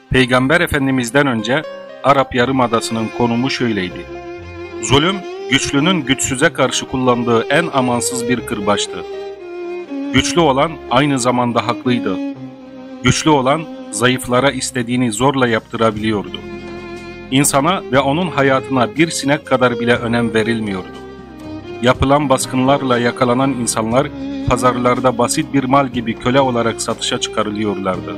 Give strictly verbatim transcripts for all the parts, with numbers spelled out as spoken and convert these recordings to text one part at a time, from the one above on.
Peygamber Efendimiz'den önce Arap Yarımadası'nın konumu şöyleydi. Zulüm, güçlünün güçsüze karşı kullandığı en amansız bir kırbaçtı. Güçlü olan aynı zamanda haklıydı. Güçlü olan zayıflara istediğini zorla yaptırabiliyordu. İnsana ve onun hayatına bir sinek kadar bile önem verilmiyordu. Yapılan baskınlarla yakalanan insanlar pazarlarda basit bir mal gibi köle olarak satışa çıkarılıyorlardı.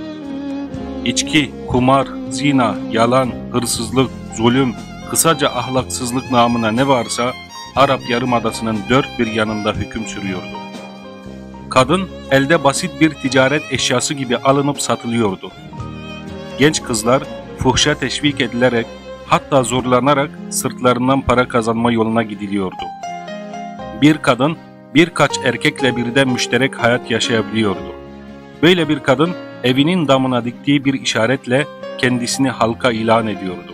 İçki, kumar, zina, yalan, hırsızlık, zulüm, kısaca ahlaksızlık namına ne varsa Arap Yarımadası'nın dört bir yanında hüküm sürüyordu. Kadın elde basit bir ticaret eşyası gibi alınıp satılıyordu. Genç kızlar fuhşa teşvik edilerek, hatta zorlanarak sırtlarından para kazanma yoluna gidiliyordu. Bir kadın birkaç erkekle birden müşterek hayat yaşayabiliyordu. Böyle bir kadın evinin damına diktiği bir işaretle kendisini halka ilan ediyordu.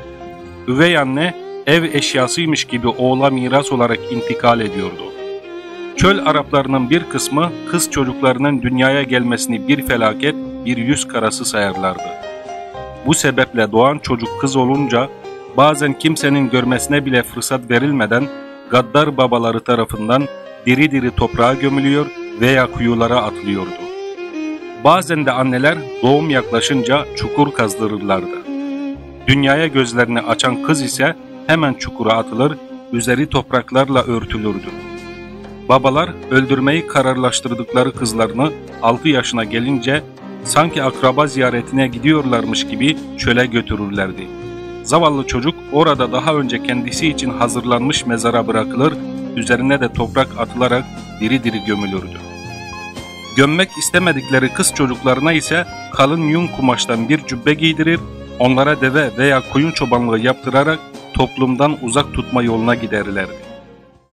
Üvey anne ev eşyasıymış gibi oğula miras olarak intikal ediyordu. Çöl Araplarının bir kısmı kız çocuklarının dünyaya gelmesini bir felaket, bir yüz karası sayarlardı. Bu sebeple doğan çocuk kız olunca bazen kimsenin görmesine bile fırsat verilmeden gaddar babaları tarafından diri diri toprağa gömülüyor veya kuyulara atılıyordu. Bazen de anneler doğum yaklaşınca çukur kazdırırlardı. Dünyaya gözlerini açan kız ise hemen çukura atılır, üzeri topraklarla örtülürdü. Babalar öldürmeyi kararlaştırdıkları kızlarını altı yaşına gelince sanki akraba ziyaretine gidiyorlarmış gibi çöle götürürlerdi. Zavallı çocuk orada daha önce kendisi için hazırlanmış mezara bırakılır, üzerine de toprak atılarak diri diri gömülürdü. Gömmek istemedikleri kız çocuklarına ise kalın yün kumaştan bir cübbe giydirir, onlara deve veya koyun çobanlığı yaptırarak toplumdan uzak tutma yoluna giderlerdi.